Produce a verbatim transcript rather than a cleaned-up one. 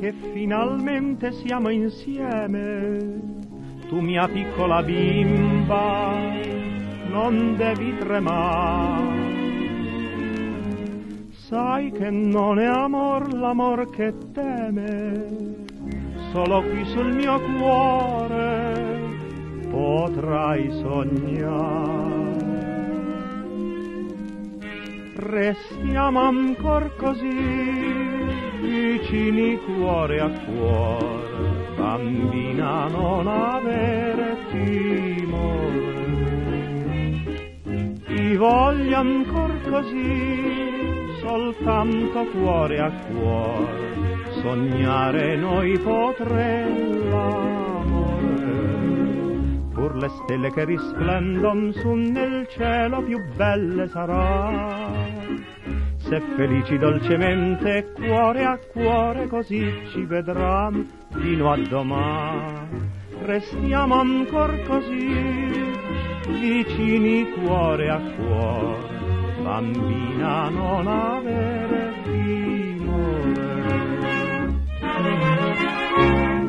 che finalmente siamo insieme. Tu mia piccola bimba, non devi tremare. Sai che non è amor l'amor che teme, solo qui sul mio cuore potrai sognare. Restiamo ancor così, vicini cuore a cuore, bambina non avere timore. Ti voglio ancor così, soltanto cuore a cuore, sognare noi potremmo l'amore. Pur le stelle che risplendon su nel cielo più belle sarà, se felici dolcemente cuore a cuore così ci vedranno fino a domani. Restiamo ancor così, vicini cuore a cuore, bambina non avere timore.